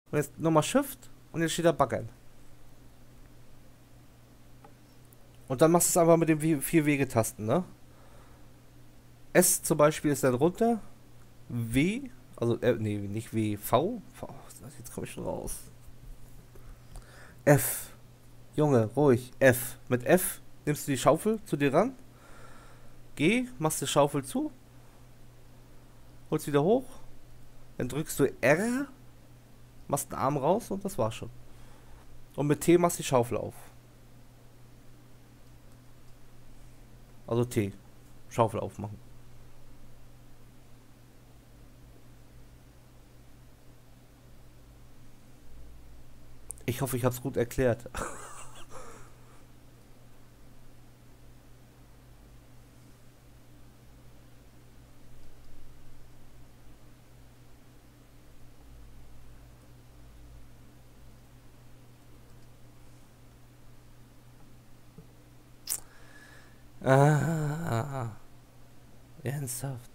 Und jetzt nochmal Shift und jetzt steht da Backend. Und dann machst du es einfach mit den 4 Wegetasten, ne? S zum Beispiel ist dann runter. W, also, nee, nicht W, V. V, jetzt komme ich schon raus. F. Junge, ruhig. F. Mit F nimmst du die Schaufel zu dir ran. G, machst die Schaufel zu. Holst wieder hoch. Dann drückst du R, machst den Arm raus und das war's schon. Und mit T machst du die Schaufel auf. Also T. Schaufel aufmachen. Ich hoffe, ich habe es gut erklärt. Ah, ernsthaft.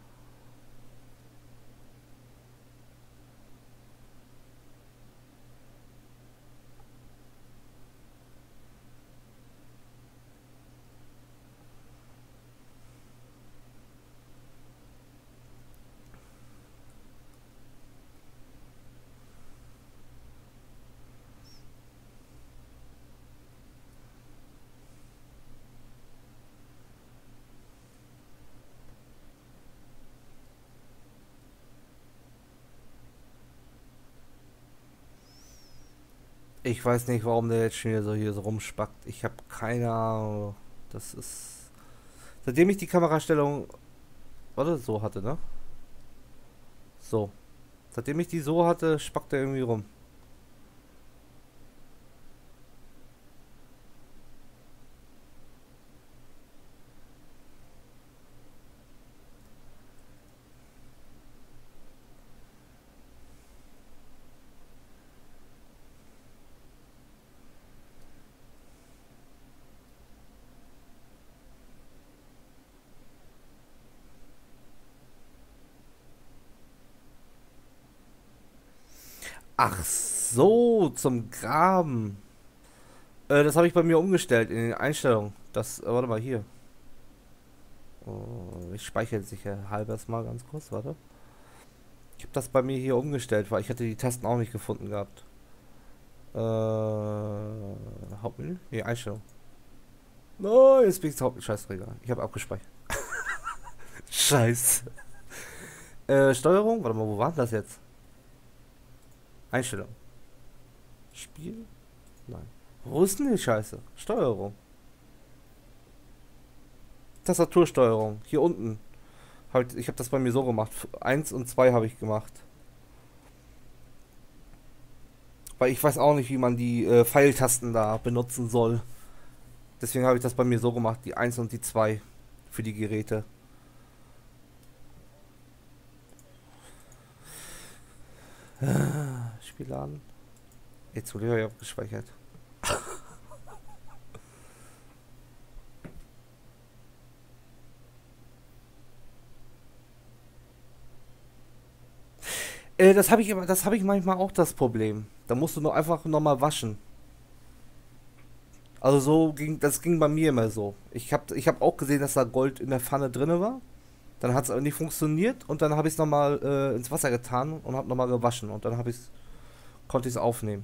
Ich weiß nicht, warum der jetzt schon wieder so hier so rumspackt. Ich habe keine Ahnung. Das ist. Seitdem ich die Kamerastellung. Warte, so hatte, ne? So. Seitdem ich die so hatte, spackt er irgendwie rum. Ach so, zum Graben. Das habe ich bei mir umgestellt in den Einstellungen. Das, warte mal hier. Oh, ich speichere sicher halbes mal ganz kurz, warte. Ich habe das bei mir hier umgestellt, weil ich hatte die Tasten auch nicht gefunden gehabt. Hauptmenü? Nee, Einstellung. No, jetzt bin ich Hauptmenü. Scheißträger. Ich habe abgespeichert. Scheiße. Steuerung? Warte mal, wo war das jetzt? Einstellung. Spiel? Nein. Wo ist denn die Scheiße? Steuerung. Tastatursteuerung. Hier unten. Ich habe das bei mir so gemacht. 1 und 2 habe ich gemacht. Weil ich weiß auch nicht, wie man die Pfeiltasten da benutzen soll. Deswegen habe ich das bei mir so gemacht. Die 1 und die 2 für die Geräte. Spiel an. Jetzt wurde ja abgespeichert. Das habe ich manchmal auch das Problem. Da musst du nur einfach nochmal waschen. Also das ging bei mir immer so. Ich hab auch gesehen, dass da Gold in der Pfanne drinne war. Dann hat es aber nicht funktioniert und dann habe ich es nochmal ins Wasser getan und habe nochmal gewaschen und dann konnte ich es aufnehmen.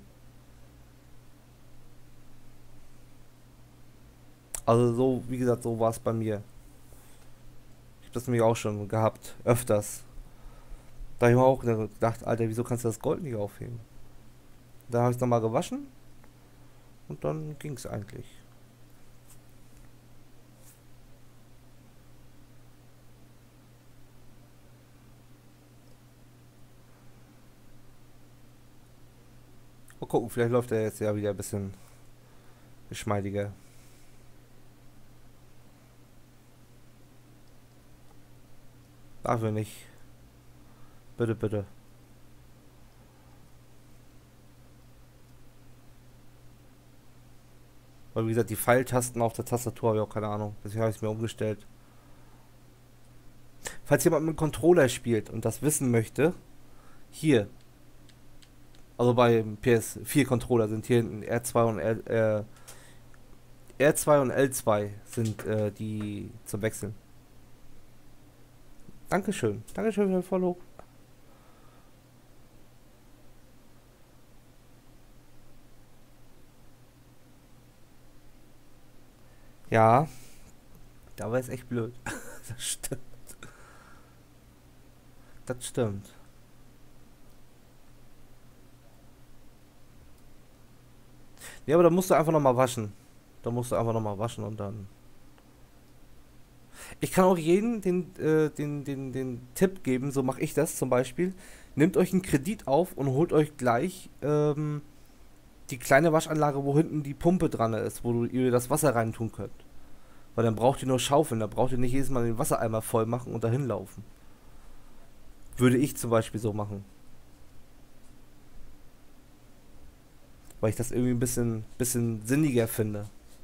Also so, wie gesagt, so war es bei mir. Ich habe das nämlich auch schon gehabt, öfters. Da habe ich mir auch gedacht, Alter, wieso kannst du das Gold nicht aufheben? Dann habe ich es nochmal gewaschen und dann ging es eigentlich. Mal gucken, vielleicht läuft er jetzt ja wieder ein bisschen geschmeidiger. Dafür nicht. Bitte, bitte. Weil wie gesagt, die Pfeiltasten auf der Tastatur habe ich auch keine Ahnung. Deswegen habe ich es mir umgestellt. Falls jemand mit dem Controller spielt und das wissen möchte, hier. Also beim PS4 Controller sind hier hinten R2 und R2 und L2 sind die zum Wechseln. Dankeschön. Dankeschön für den Follow. Ja, da war es echt blöd. Das stimmt. Das stimmt. Ja, aber da musst du einfach nochmal waschen. Da musst du einfach nochmal waschen und dann. Ich kann auch jedem den Tipp geben, so mache ich das zum Beispiel. Nehmt euch einen Kredit auf und holt euch gleich die kleine Waschanlage, wo hinten die Pumpe dran ist, ihr das Wasser reintun könnt. Weil dann braucht ihr nur schaufeln, da braucht ihr nicht jedes Mal den Wassereimer voll machen und dahin laufen. Würde ich zum Beispiel so machen. Weil ich das irgendwie ein bisschen sinniger finde.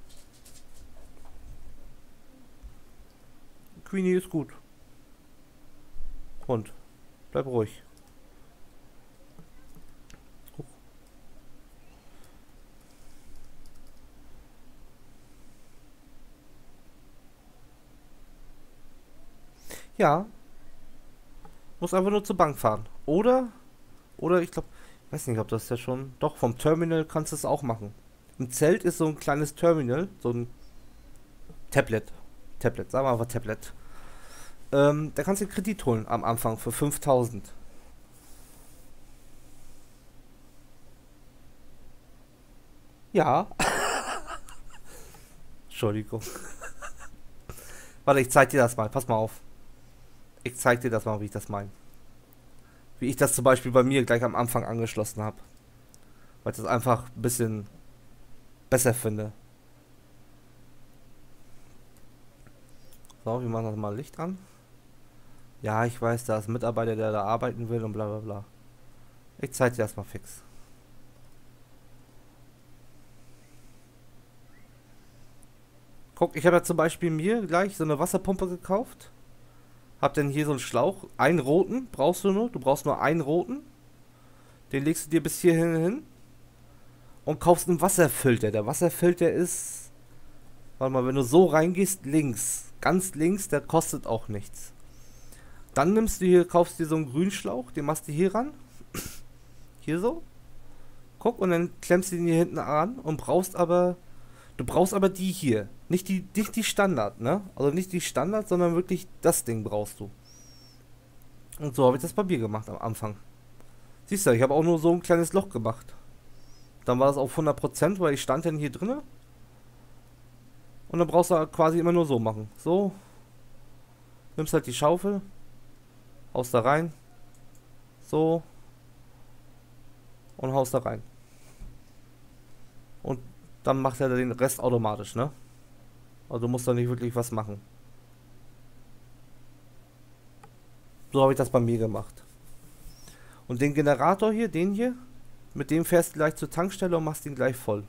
Queenie ist gut. Hund, bleib ruhig. Ja, muss einfach nur zur Bank fahren. Oder ich glaube, ich weiß nicht, ob das ja schon. Doch, vom Terminal kannst du es auch machen. Im Zelt ist so ein kleines Terminal, so ein Tablet. Tablet, sagen wir einfach Tablet. Da kannst du einen Kredit holen am Anfang für 5.000. Ja, Entschuldigung. Warte, ich zeig dir das mal. Pass mal auf. Ich zeig dir das mal, wie ich das meine. Wie ich das zum Beispiel bei mir gleich am Anfang angeschlossen habe. Weil ich das einfach ein bisschen besser finde. So, wir machen das mal Licht an. Ja, ich weiß, da ist ein Mitarbeiter, der da arbeiten will und bla bla bla. Ich zeig dir das mal fix. Guck, ich habe ja zum Beispiel mir gleich so eine Wasserpumpe gekauft. Hab dann hier so einen Schlauch. Einen roten brauchst du nur. Du brauchst nur einen roten. Den legst du dir bis hierhin hin. Und kaufst einen Wasserfilter. Der Wasserfilter ist. Warte mal, wenn du so reingehst, links. Ganz links, der kostet auch nichts. Dann nimmst du hier, kaufst dir so einen Grünschlauch. Den machst du hier ran. Hier so. Guck, und dann klemmst du den hier hinten an und brauchst aber. Du brauchst aber die hier. Nicht die Standard, ne? Also nicht die Standard, sondern wirklich das Ding brauchst du. Und so habe ich das bei mir gemacht am Anfang. Siehst du, ich habe auch nur so ein kleines Loch gemacht. Dann war das auf 100%, weil ich stand dann hier drinne. Und dann brauchst du halt quasi immer nur so machen. So. Nimmst halt die Schaufel. Haust da rein. So. Und haust da rein. Und dann macht er den Rest automatisch, ne? Also du musst da nicht wirklich was machen. So habe ich das bei mir gemacht. Und den Generator hier, den hier, mit dem fährst du gleich zur Tankstelle und machst ihn gleich voll.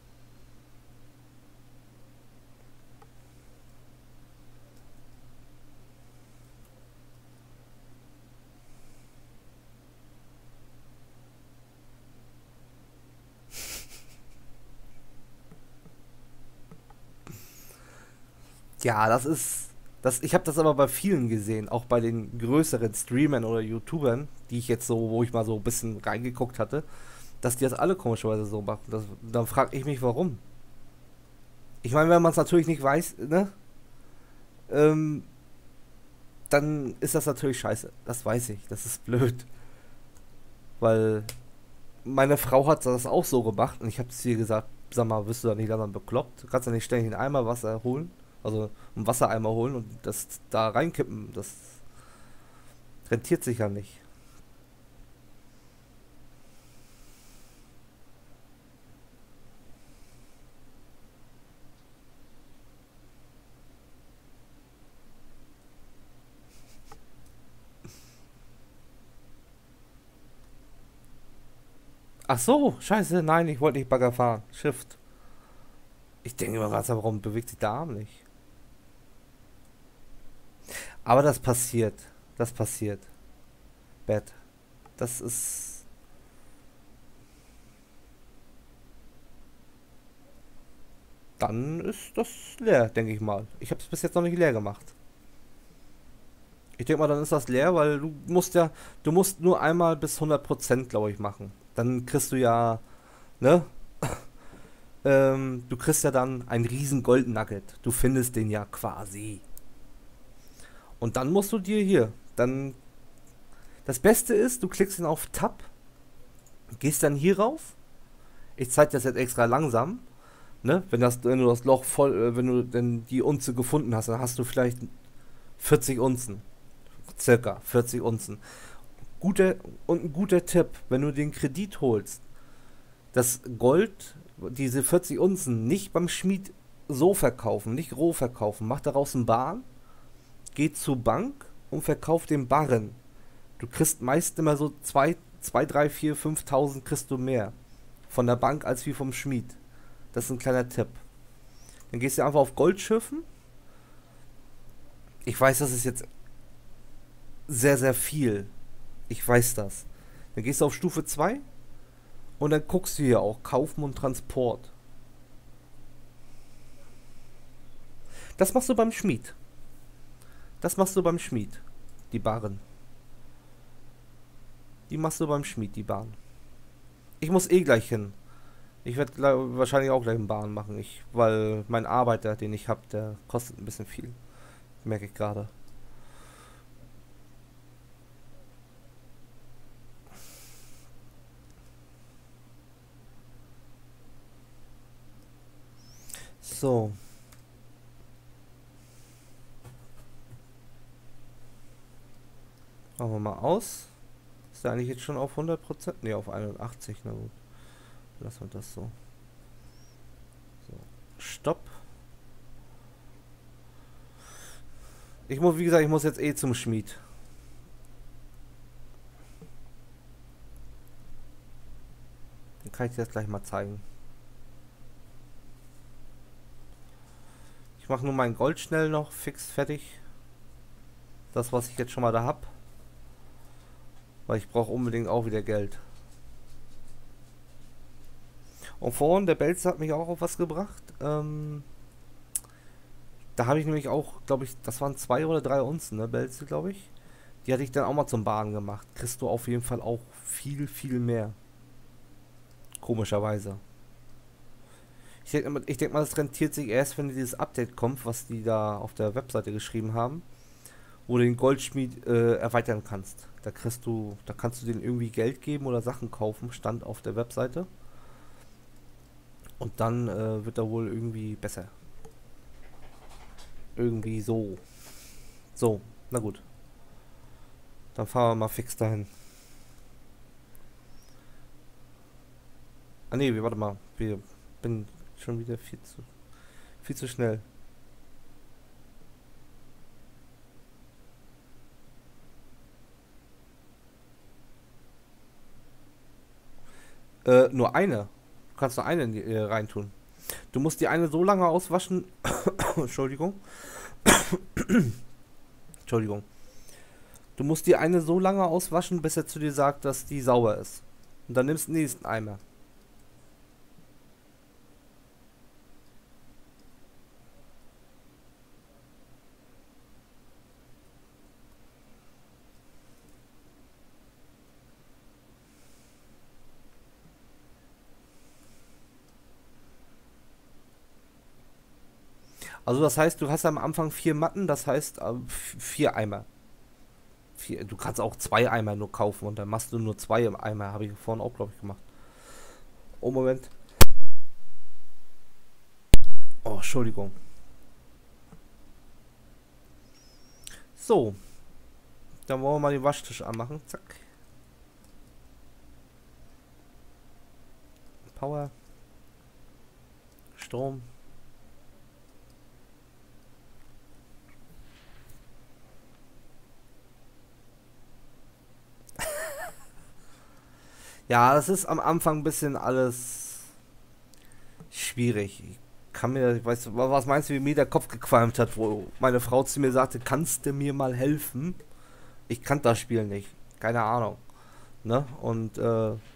Ja, das ist. Ich habe das aber bei vielen gesehen, auch bei den größeren Streamern oder YouTubern, die ich jetzt so, wo ich mal so ein bisschen reingeguckt hatte, dass die das alle komischerweise so machen. Dann frage ich mich, warum. Ich meine, wenn man es natürlich nicht weiß, ne, ähm, dann ist das natürlich scheiße. Das weiß ich. Das ist blöd. Weil meine Frau hat das auch so gemacht und ich habe zu ihr gesagt, sag mal, wirst du da nicht langsam bekloppt? Du kannst ja nicht ständig einen Eimer Wasser holen, also einen Wassereimer holen und das da reinkippen. Das rentiert sich ja nicht. Ach so, scheiße, nein, ich wollte nicht Bagger fahren. Shift. Ich denke immer, warum bewegt sich der Arm nicht? Aber das passiert. Das passiert. Bett. Das ist. dann ist das leer, denke ich mal. Ich habe es bis jetzt noch nicht leer gemacht. Ich denke mal, dann ist das leer, weil du musst nur einmal bis 100%, glaube ich, machen. Dann kriegst du ja, ne? Du kriegst ja dann einen riesen Goldnugget. Du findest den ja quasi. Und dann musst du dir hier, dann, das Beste ist, du klickst ihn auf Tab, gehst dann hier rauf. Ich zeige das jetzt extra langsam. Ne? Wenn du das Loch voll, wenn du denn die Unze gefunden hast, dann hast du vielleicht 40 Unzen. Circa 40 Unzen. Ein guter Tipp, wenn du den Kredit holst, das Gold, diese 40 Unzen nicht beim Schmied so verkaufen, nicht roh verkaufen. Mach daraus einen Barren, geh zur Bank und verkauf den Barren. Du kriegst meist immer so 2, 3, 4, 5.000 kriegst du mehr von der Bank als wie vom Schmied. Das ist ein kleiner Tipp. Dann gehst du einfach auf Goldschiffen. Ich weiß, das ist jetzt sehr, sehr viel. Ich weiß das. Dann gehst du auf Stufe 2 und dann guckst du hier auch Kaufen und Transport. Das machst du beim Schmied. Das machst du beim Schmied. Die Barren. Die machst du beim Schmied, die Bahn. Ich muss eh gleich hin. Ich werde wahrscheinlich auch gleich einen Bahn machen. Weil mein Arbeiter, den ich habe, der kostet ein bisschen viel. Merke ich gerade. So. Machen wir mal aus. Ist der eigentlich jetzt schon auf 100%? Ne, auf 81. Na gut. Lassen wir das so. So. Stopp. Wie gesagt, ich muss jetzt eh zum Schmied. Dann kann ich dir das gleich mal zeigen. Ich mache nur mein Gold schnell noch fix fertig. Das, was ich jetzt schon mal da habe. Weil ich brauche unbedingt auch wieder Geld. Und vorhin, der Belze hat mich auch auf was gebracht. Da habe ich nämlich auch, glaube ich, das waren 2 oder 3 Unzen, ne, Belze, glaube ich. Die hatte ich dann auch mal zum Baden gemacht. Kriegst du auf jeden Fall auch viel, viel mehr. Komischerweise. Ich denk mal, das rentiert sich erst, wenn dieses Update kommt, was die da auf der Webseite geschrieben haben. Wo du den Goldschmied erweitern kannst. Da kannst du denen irgendwie Geld geben oder Sachen kaufen, stand auf der Webseite. Und dann wird er wohl irgendwie besser. Irgendwie so. So, na gut. Dann fahren wir mal fix dahin. Ah ne, warte mal. Wir bin schon wieder viel zu schnell. Nur eine. Du kannst nur eine reintun. Du musst die eine so lange auswaschen. Entschuldigung. Entschuldigung. Du musst die eine so lange auswaschen, bis er zu dir sagt, dass die sauber ist. Und dann nimmst du den nächsten Eimer. Also das heißt, du hast am Anfang 4 Matten, das heißt 4 Eimer. Du kannst auch 2 Eimer nur kaufen und dann machst du nur 2 im Eimer. Habe ich vorhin auch, glaube ich, gemacht. Oh, Moment. Oh, Entschuldigung. So. Dann wollen wir mal den Waschtisch anmachen. Zack. Power. Strom. Ja, das ist am Anfang ein bisschen alles schwierig. Weißt du, was meinst du, wie mir der Kopf gequalmt hat, wo meine Frau zu mir sagte, kannst du mir mal helfen? Ich kannte das Spiel nicht. Keine Ahnung. Ne? Und